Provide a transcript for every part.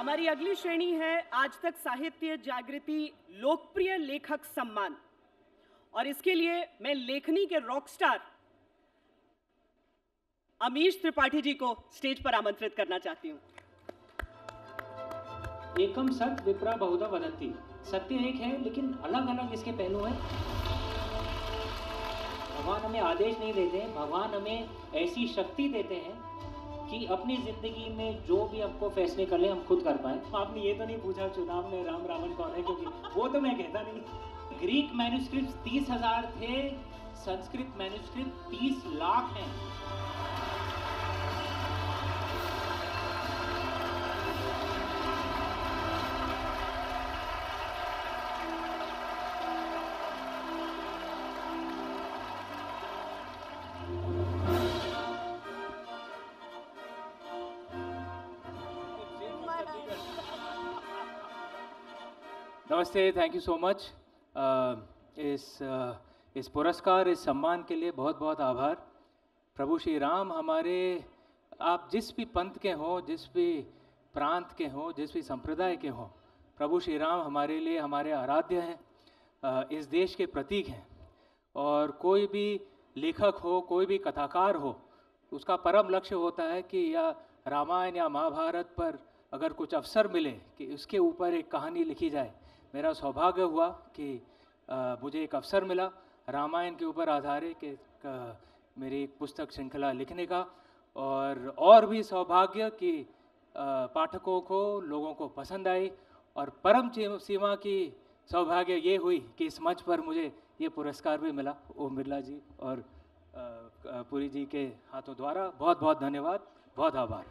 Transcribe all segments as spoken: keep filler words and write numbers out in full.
हमारी अगली श्रेणी है आज तक साहित्य जागृति लोकप्रिय लेखक सम्मान, और इसके लिए मैं लेखनी के रॉकस्टार अमीश त्रिपाठी जी को स्टेज पर आमंत्रित करना चाहती हूं। एकम सत विप्रा बहुधा वदन्ति। सत्य एक है लेकिन अलग अलग इसके पहलू हैं। भगवान हमें आदेश नहीं देते हैं, भगवान हमें ऐसी शक्ति देते हैं कि अपनी जिंदगी में जो भी हमको फैसले कर ले हम खुद कर पाए। आपने ये तो नहीं पूछा चुनाव में राम रावण कौन है, क्योंकि वो तो मैं कहता नहीं। ग्रीक मैन्युस्क्रिप्ट तीस हजार थे, संस्कृत मैन्युस्क्रिप्ट तीस लाख हैं। नमस्ते, थैंक यू सो मच। इस uh, इस पुरस्कार, इस सम्मान के लिए बहुत बहुत आभार। प्रभु श्री राम हमारे, आप जिस भी पंथ के हों, जिस भी प्रांत के हों, जिस भी संप्रदाय के हों, प्रभु श्री राम हमारे लिए हमारे आराध्य हैं, uh, इस देश के प्रतीक हैं। और कोई भी लेखक हो, कोई भी कथाकार हो, उसका परम लक्ष्य होता है कि या रामायण या महाभारत पर अगर कुछ अवसर मिले कि उसके ऊपर एक कहानी लिखी जाए। मेरा सौभाग्य हुआ कि आ, मुझे एक अवसर मिला रामायण के ऊपर आधारित कि मेरी एक पुस्तक श्रृंखला लिखने का, और और भी सौभाग्य कि आ, पाठकों को, लोगों को पसंद आई। और परम सीमा की सौभाग्य ये हुई कि इस मंच पर मुझे ये पुरस्कार भी मिला ओम बिरला जी और आ, पुरी जी के हाथों द्वारा। बहुत बहुत धन्यवाद, बहुत आभार।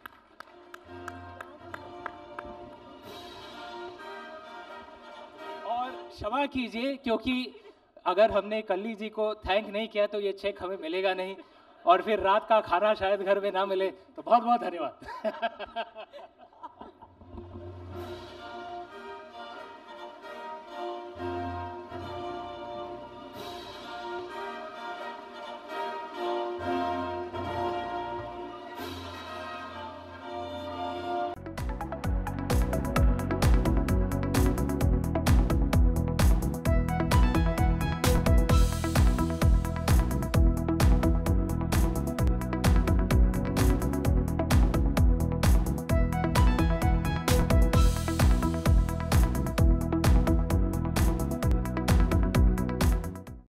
और क्षमा कीजिए क्योंकि अगर हमने कल्ली जी को थैंक नहीं किया तो ये चेक हमें मिलेगा नहीं, और फिर रात का खाना शायद घर में ना मिले। तो बहुत बहुत धन्यवाद।